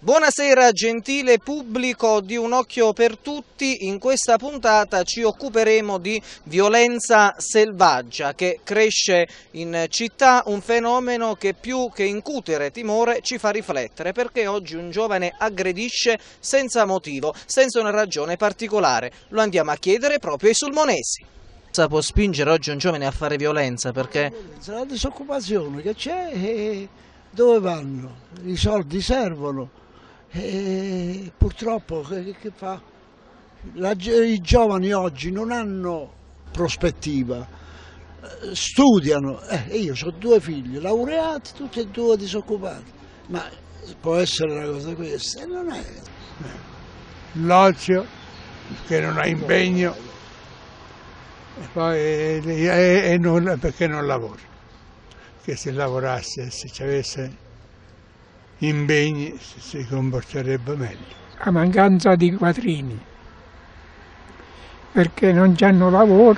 Buonasera gentile pubblico di Un Occhio per Tutti, in questa puntata ci occuperemo di violenza selvaggia che cresce in città, un fenomeno che più che incutere timore ci fa riflettere, perché oggi un giovane aggredisce senza motivo, senza una ragione particolare. Lo andiamo a chiedere proprio ai sulmonesi. Cosa può spingere oggi un giovane a fare violenza? Perché la disoccupazione che c'è e dove vanno? I soldi servono. E purtroppo che fa? I giovani oggi non hanno prospettiva, studiano, io ho 2 figli laureati, tutti e 2 disoccupati, ma può essere una cosa questa? Non è. L'ozio che non ha impegno e non, perché non lavora, che se lavorasse, se ci avesse impegni si comporterebbe meglio. A mancanza di quattrini, perché non hanno lavoro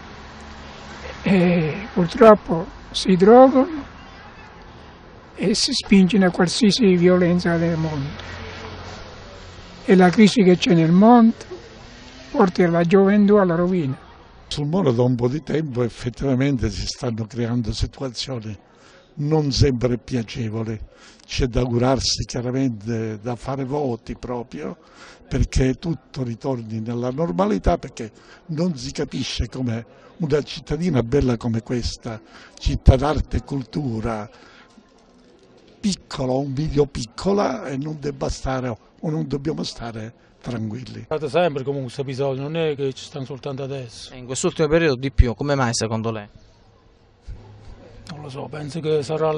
e purtroppo si drogano e si spingono a qualsiasi violenza del mondo. E la crisi che c'è nel mondo porta la gioventù alla rovina. Sul Molo da un po' di tempo effettivamente si stanno creando situazioni non sempre piacevoli. C'è da augurarsi chiaramente, da fare voti proprio perché tutto ritorni nella normalità, perché non si capisce come una cittadina bella come questa, città d'arte e cultura, piccola, un video piccola, e non debba stare o non dobbiamo stare tranquilli. È sempre comunque questo episodio, non è che ci stanno soltanto adesso. in quest'ultimo periodo di più, come mai secondo lei? Non lo so, penso che sarà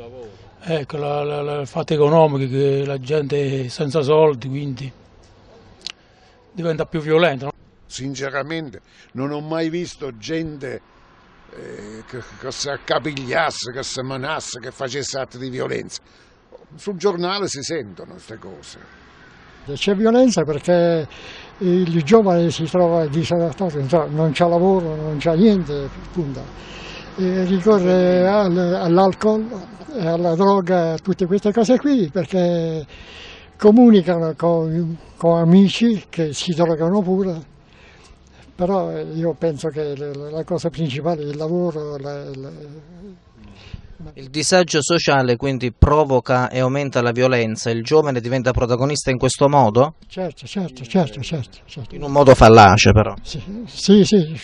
il fatto economico, che la gente è senza soldi, quindi diventa più violenta. Sinceramente non ho mai visto gente che si accapigliasse, che si manasse, che facesse atti di violenza. Sul giornale si sentono queste cose. C'è violenza perché il giovane si trova disadattato, non c'ha lavoro, non c'ha niente, punto. Ricorre all'alcol, alla droga, tutte queste cose qui, perché comunicano con amici che si drogano pure, però io penso che la cosa principale è il lavoro. Il disagio sociale quindi provoca e aumenta la violenza, il giovane diventa protagonista in questo modo? Certo. In un modo fallace però. Sì.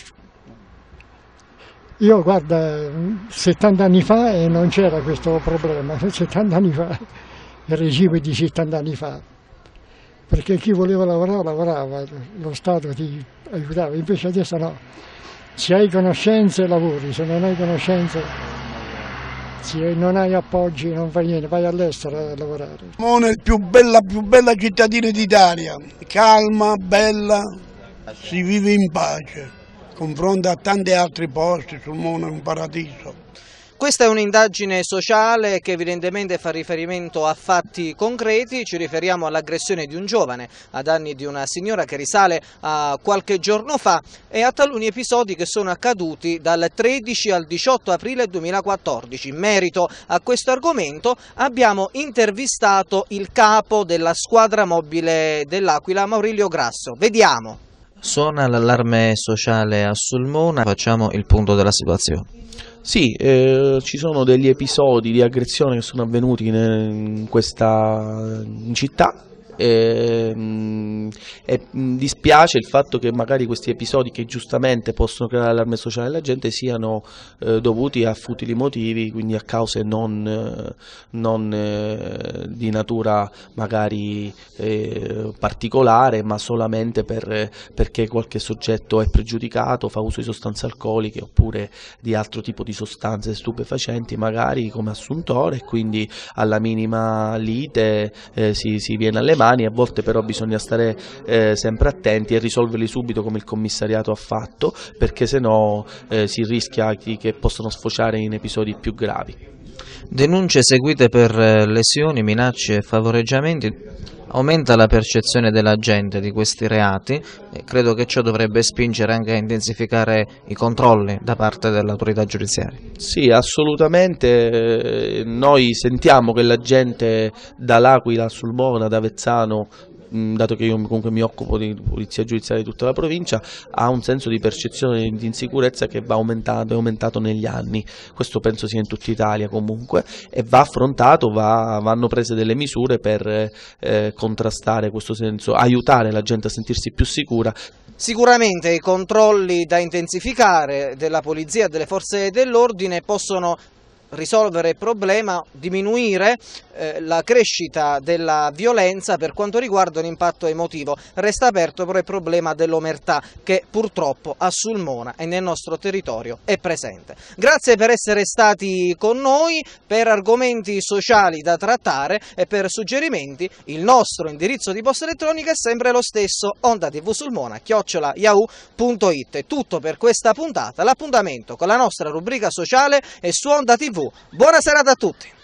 Io guarda, 70 anni fa e non c'era questo problema, 70 anni fa, il regime di 70 anni fa, perché chi voleva lavorare lavorava, lo Stato ti aiutava, invece adesso no, se hai conoscenze lavori, se non hai conoscenze, se non hai appoggi non fai niente, vai all'estero a lavorare. Simone è la più bella cittadina d'Italia, calma, bella, si vive in pace. Confronto a tanti altri posti, sul mondo è un paradiso. Questa è un'indagine sociale che evidentemente fa riferimento a fatti concreti, ci riferiamo all'aggressione di un giovane a danni di una signora che risale a qualche giorno fa e a taluni episodi che sono accaduti dal 13 al 18 aprile 2014. In merito a questo argomento abbiamo intervistato il capo della squadra mobile dell'Aquila, Maurilio Grasso. Vediamo. Suona l'allarme sociale a Sulmona, facciamo il punto della situazione. Sì, ci sono degli episodi di aggressione che sono avvenuti in città. E dispiace il fatto che magari questi episodi, che giustamente possono creare allarme sociale alla gente, siano dovuti a futili motivi, quindi a cause non di natura magari particolare, ma solamente perché qualche soggetto è pregiudicato, fa uso di sostanze alcoliche oppure di altro tipo di sostanze stupefacenti, magari come assuntore, e quindi alla minima lite si viene alle mani. A volte però bisogna stare sempre attenti e risolverli subito, come il commissariato ha fatto, perché sennò si rischia che possano sfociare in episodi più gravi. Denunce seguite per lesioni, minacce e favoreggiamenti. Aumenta la percezione della gente di questi reati e credo che ciò dovrebbe spingere anche a intensificare i controlli da parte dell'autorità giudiziaria. Sì, assolutamente. Noi sentiamo che la gente dall'Aquila a Sulmona, da Avezzano, dato che io comunque mi occupo di polizia giudiziaria di tutta la provincia, ha un senso di percezione di insicurezza che va aumentato, è aumentato negli anni. Questo penso sia in tutta Italia comunque, e va affrontato, vanno prese delle misure per contrastare questo senso, aiutare la gente a sentirsi più sicura. Sicuramente i controlli da intensificare della polizia e delle forze dell'ordine possono risolvere il problema, diminuire la crescita della violenza per quanto riguarda l'impatto emotivo. Resta aperto però il problema dell'omertà che purtroppo a Sulmona e nel nostro territorio è presente. Grazie per essere stati con noi. Per argomenti sociali da trattare e per suggerimenti il nostro indirizzo di posta elettronica è sempre lo stesso: ondatvsulmona@yahoo.it. È tutto per questa puntata. L'appuntamento con la nostra rubrica sociale è su Onda TV. Buona serata a tutti!